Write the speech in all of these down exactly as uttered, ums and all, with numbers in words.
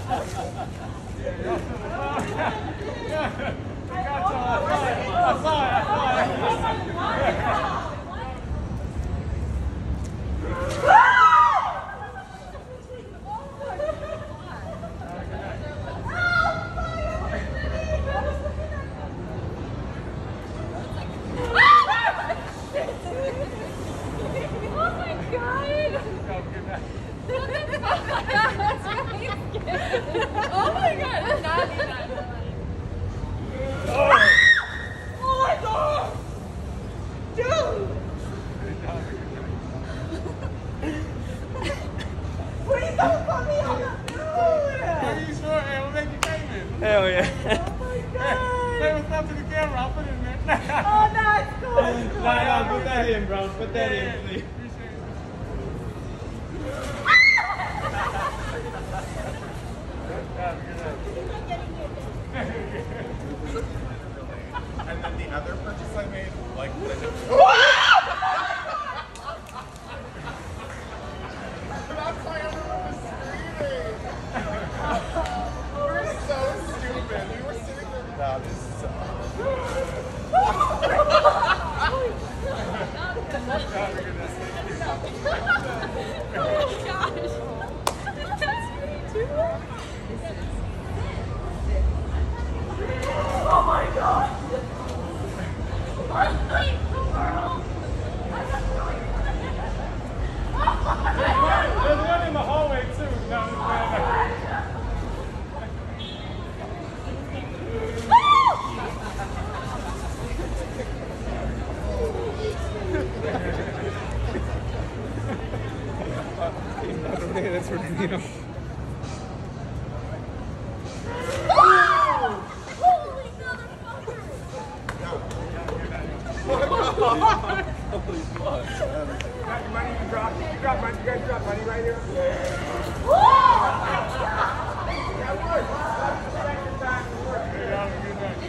Hell yeah. Oh my god. Say what's up to the camera. I'll put it in there. Oh, that's cool. No, no, put that in, bro. Put that in, please. And then the other purchase I made, like, that's why everyone was screaming. We're so stupid. We were sitting there. Nah, this sucks. Oh gosh. That's me too. Oh my god. There's one in the hallway too. No, That's what I need. Holy motherfucker! Holy fuck. got your money, you drop. You drop money. You guys drop money right here. That works. Check your back and work. There you go. Good night.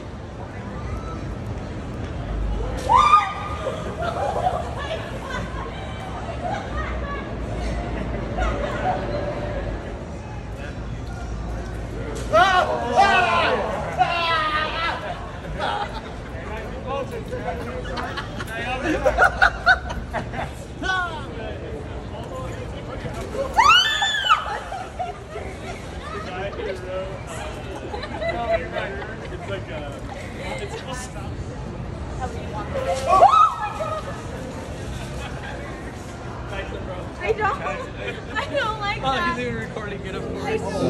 It's like a, it's just I don't. I don't like Oh, that. he's even recording it, of course. I don't.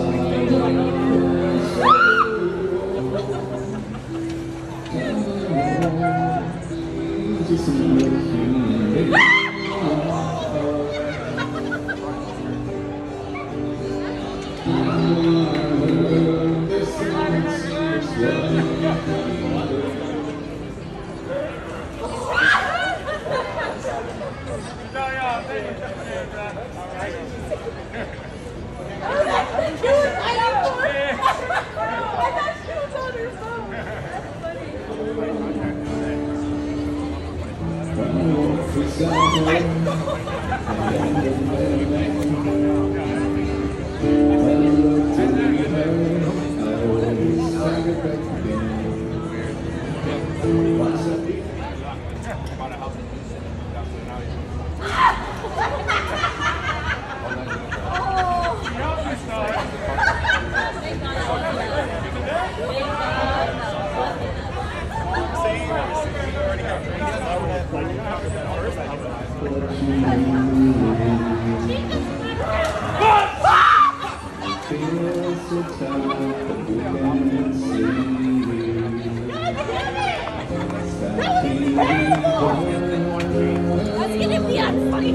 That's gonna be unfunny.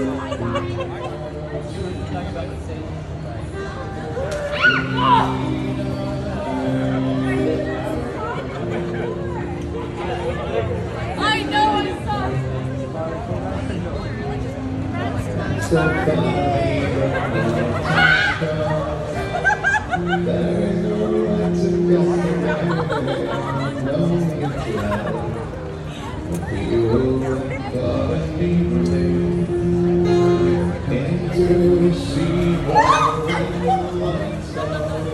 I know it sucks.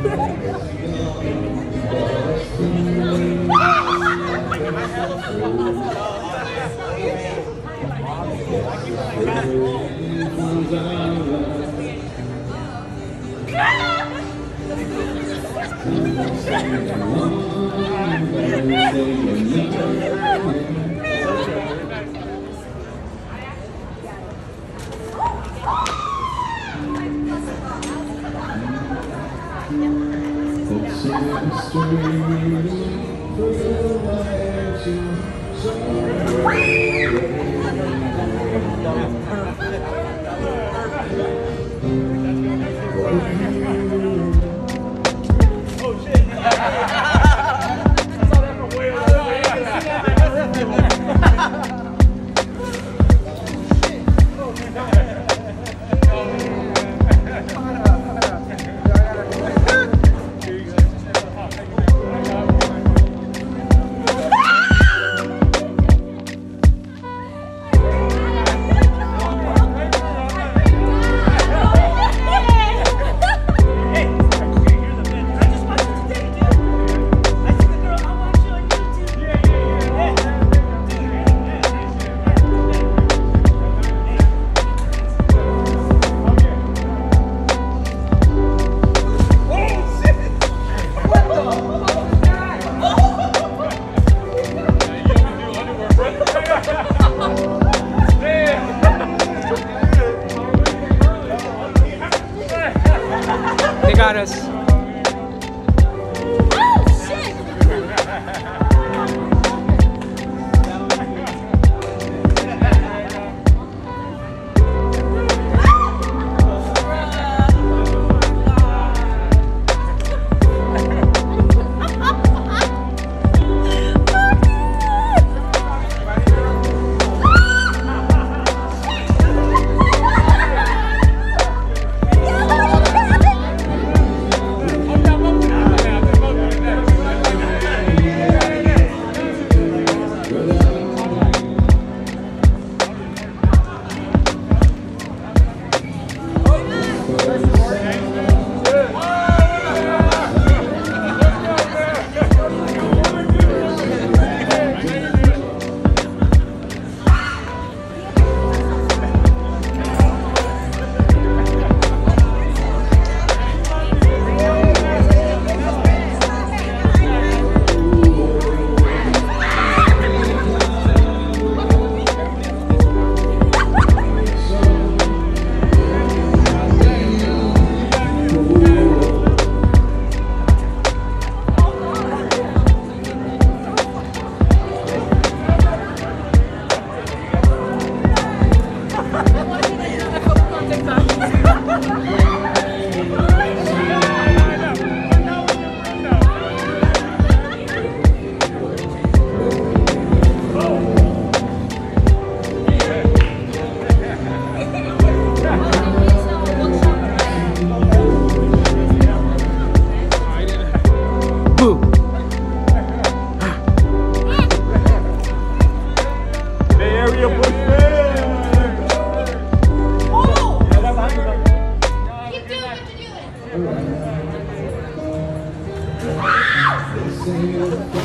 They got us. Oh, shit! Keep doing what you're doing.